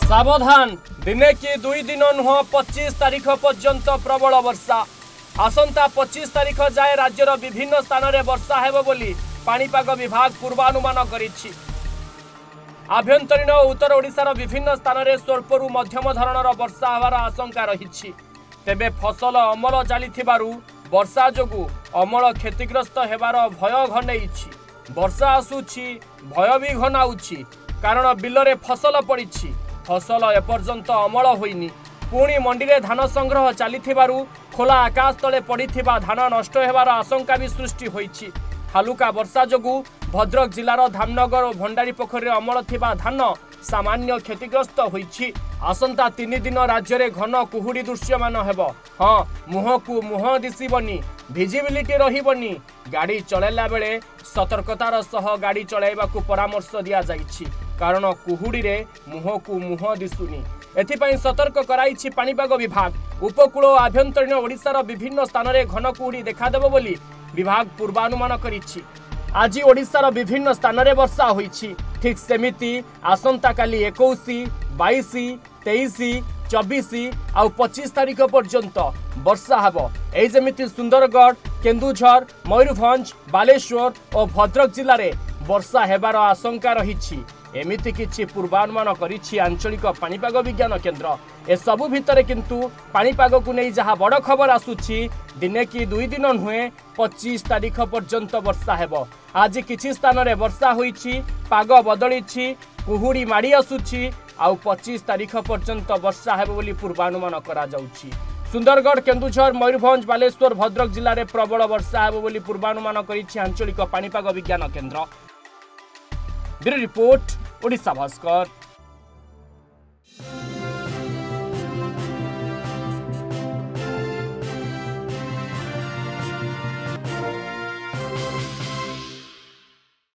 सावधान दिने कि 2 दिन नुह 25 तारीख पर्यंत प्रबल वर्षा आसंता 25 तारीख जाए राज्यर विभिन्न स्थान में वर्षा हेबो बोली पाणीपाग विभाग पूर्वानुमान करिछि। आभ्यंतरीण और उत्तर ओडिशार विभिन्न स्थान में स्वल्परू मध्यम धरणर वर्षा हेबार आशंका रहिछि। तेबे फसल अमल चलिथिबारु वर्षा जोगु अमल क्षतिग्रस्त हेबार भय घनेइछि। वर्षा आसुछि भय भी घनाउछि कारण बिलरे फसल पड़िछि। फसल एपर्यंत अमल होइनी। पुणी मंडी रे धान संग्रह चलिथिबारु खोला आकाश तले पड़िथिबा धान नष्ट हेबार आशंका भी सृष्टि होइछि। हालुका वर्षा जोगु भद्रक जिलार धामनगर और भंडारी पोखरी अमल थिबा धान सामान्य क्षतिग्रस्त होइछि। आसंता 3 दिन राज्य में घन कुहुड़ी दृश्यमान हेब। हाँ, मुह को मुह दिसबनी, भिजिबिलिटी रहिबनी। गाड़ी चलैला बेले सतर्कतार सह गाड़ी चलाइबाकू परामर्श दिया जाइछि कारण कुहुड़ी रे मुह को मुह दिसुनी। एथिपाई सतर्क कराइछि पाणीपाग विभाग। उपकूल और आभ्यंतरीण ओडिशार विभिन्न स्थान में घन कुहुड़ी देखादेव बोली विभाग पूर्वानुमान करिछि। आज ओडिशार विभिन्न स्थान में वर्षा होइछि। ठीक सेमिति आसंता काली 21, 22, 23, 24 और 25 तारीख पर्यंत वर्षा हेब। एई जेमिति सुंदरगढ़, केन्दुझर, मयूरभंज, बालेश्वर और भद्रक जिले में वर्षा हेबार आशंका रहिछि। एमिति किछि पूर्वानुमान करिछि आंचलिक पाणीपाग विज्ञान केन्द्र। ए सबु भितरे किंतु पाणीपाग को नहीं जहाँ बड़ खबर आसुछि दिने कि 2 दिन नुहे 25 तारीख पर्यंत वर्षा हेब। आज किछि स्थान रे वर्षा होइछि, पाग बदलिछि, कुहुड़ी माड़ी आसुछि आउ 25 तारीख पर्यंत वर्षा हेब बोली पूर्वानुमान करा जाउछि। सुंदरगढ़, केन्दुझर, मयूरभंज, बालेश्वर, भद्रक जिले में प्रबल वर्षा हेब बोली पूर्वानुमान करिछि आंचलिक पाणीपाग विज्ञान केन्द्र। Bureau report, Odisha Bhaskar.